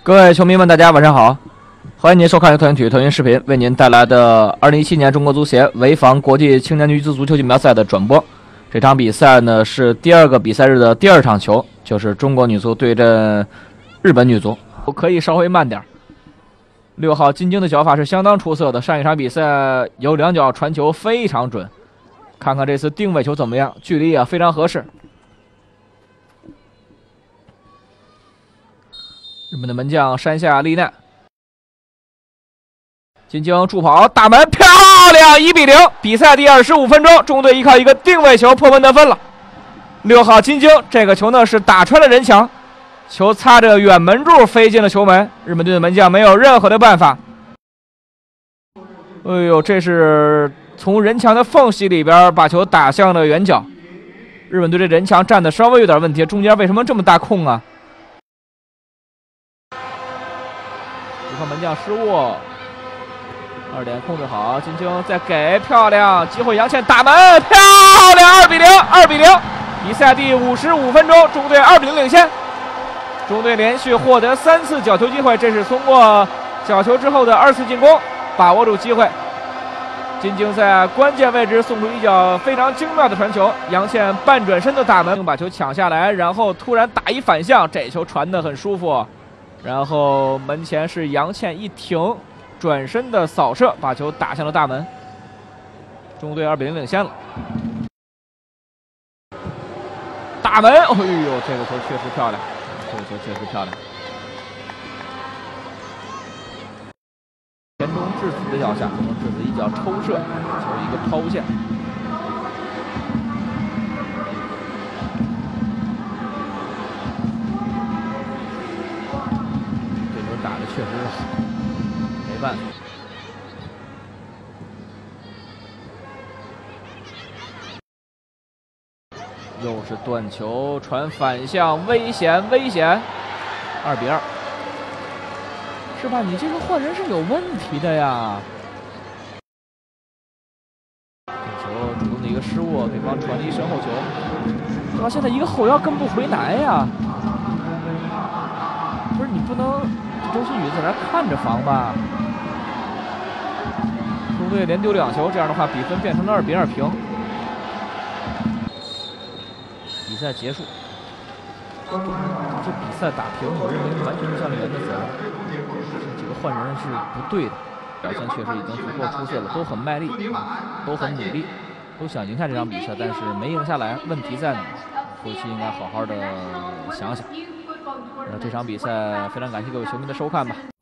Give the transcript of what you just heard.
各位球迷们，大家晚上好！欢迎您收看由特云体育特云视频为您带来的2017年中国足协潍坊国际青年女子足球锦标赛的转播。这场比赛呢是第二个比赛日的第二场球，就是中国女足对阵日本女足。可以稍微慢点。6号金晶的脚法是相当出色的，上一场比赛有两脚传球非常准。看看这次定位球怎么样，距离也非常合适。日本的门将山下丽奈，金晶助跑大门漂亮，1比0。比赛第25分钟，中队依靠一个定位球破门得分了。6号金晶这个球呢是打穿了人墙，球擦着远门柱飞进了球门，日本队的门将没有任何的办法。哎呦，这是从人墙的缝隙里边把球打向了远角。日本队这人墙站的稍微有点问题，中间为什么这么大空啊？对方门将失误，2点控制好，金晶再给漂亮机会，杨倩打门漂亮，2比0，2比0。比赛第55分钟，中队2比0领先。中队连续获得3次角球机会，这是通过角球之后的2次进攻把握住机会。金晶在关键位置送出一脚非常精妙的传球，杨倩半转身的大门把球抢下来，然后突然打一反向，这球传得很舒服。然后门前是杨倩一停，转身的扫射把球打向了大门。中队2比0领先了。大门，哎呦，这个球确实漂亮，这个球确实漂亮。田中智子的脚下，田中智子一脚抽射，球一个抛物线。这球打的确实是好，没办法。又是断球传反向，危险危险，2比2。是吧？你这个换人是有问题的呀！这球主动的一个失误，对方传了一身后球，哇！现在一个后腰跟不回来呀！不是你不能周新宇在那看着防吧？中队连丢2球，这样的话比分变成了2比2平。比赛结束。这比赛打平，我认为完全是教练员的责任。这几个换人是不对的，表现确实已经足够出色了，都很卖力，都很努力，都想赢下这场比赛，但是没赢下来，问题在哪？夫妻应该好好的想想。这场比赛非常感谢各位球迷的收看吧。